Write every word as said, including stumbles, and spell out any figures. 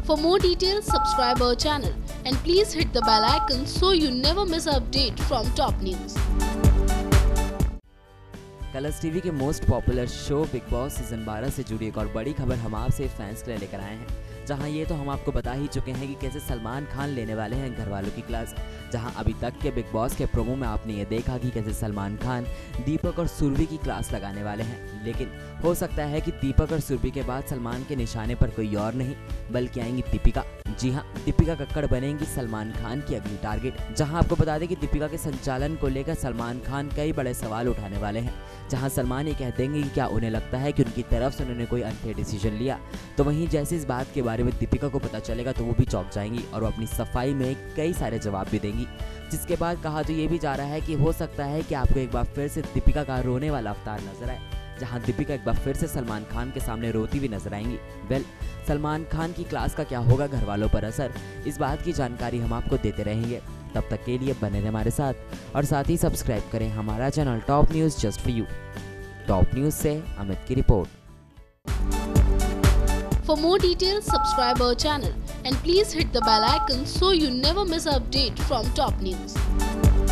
For more details, subscribe our channel and please hit the bell icon so you never miss an update from top news. Colors TV के most popular show Bigg Boss season बारह से जुड़ी एक और बड़ी खबर हम आपसे फैंस के लिए लेकर आए हैं, जहां ये तो हम आपको बता ही चुके हैं कि कैसे सलमान खान लेने वाले हैं घर वालों की क्लास। जहां अभी तक के बिग बॉस के प्रोमो में आपने ये देखा कि कैसे सलमान खान दीपक और सुरभि की क्लास लगाने वाले हैं, लेकिन हो सकता है कि दीपक और सुरभि के बाद सलमान के निशाने पर कोई और नहीं बल्कि आएंगी दीपिका। जी हाँ, दीपिका कक्कड़ बनेंगी सलमान खान की अगली टारगेट। जहां आपको बता दें कि दीपिका के संचालन को लेकर सलमान खान कई बड़े सवाल उठाने वाले हैं। जहां सलमान ये कह देंगे कि क्या उन्हें लगता है कि उनकी तरफ से उन्होंने कोई अनफेयर डिसीजन लिया, तो वहीं जैसे इस बात के बारे में दीपिका को पता चलेगा तो वो भी चौंक जाएंगी और वो अपनी सफाई में कई सारे जवाब भी देंगी। जिसके बाद कहा तो ये भी जा रहा है कि हो सकता है कि आपको एक बार फिर से दीपिका का रोने वाला अवतार नजर आए, जहां दीपिका एक बार फिर से सलमान खान के सामने रोती हुई नजर आएंगी। वेल, सलमान खान की क्लास का क्या होगा घर वालों पर असर, इस बात की जानकारी हम आपको देते रहेंगे। तब तक के लिए बने रहे हमारे साथ और साथ ही सब्सक्राइब करें हमारा channel top news just for you. Top news से अमित की report. For more details, subscribe our channel and please hit the bell icon so you never miss an update from top news.